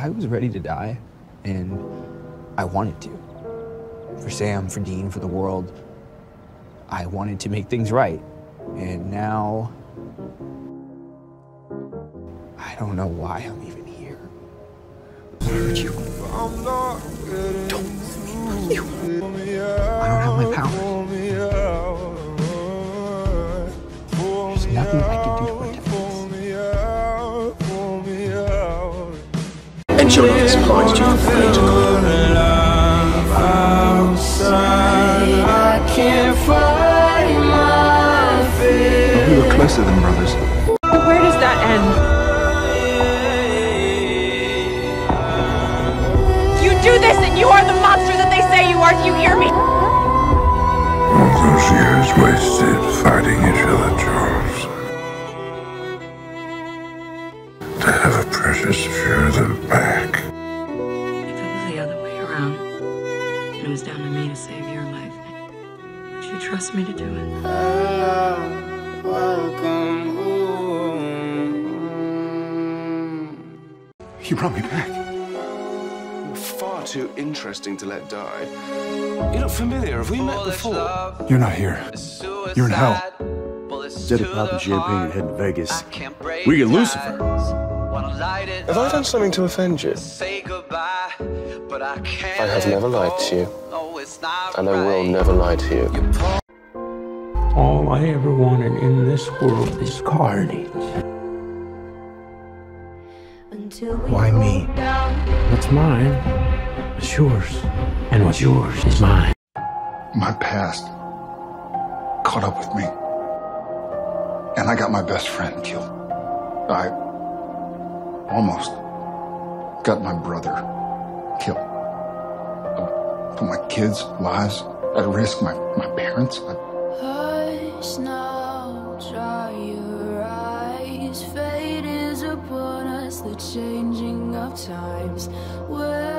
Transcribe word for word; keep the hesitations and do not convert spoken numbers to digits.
I was ready to die, and I wanted to. For Sam, for Dean, for the world. I wanted to make things right. And now, I don't know why I'm even here. I hurt you. Don't leave me. You. I don't have my powers. There's nothing I can do to protect this. And you're not surprised you prefer to go. I can't find my fear. We were closer than brothers. But where does that end? You do this and you are the monster that they say you are. Do you hear me? All those years wasted fighting each other, Charles. To have a precious few of them back. If it was the other way around, and it was down to me to save your life, would you trust me to do it? Welcome home. You brought me back. You're far too interesting to let die. You look familiar. Have we met before? You're not here. You're in hell. Instead of popping champagne and heading to Vegas, we get Lucifer. Have I done something to offend you? I have never lied to you. And I will never lie to you. All I ever wanted in this world is carnage. Why me? What's mine is yours, and what's yours is mine. My past caught up with me. And I got my best friend killed. I almost got my brother killed. I put my kids' lives at risk, my, my parents. I... Hush now, dry your eyes. Fate is upon us, the changing of times. Where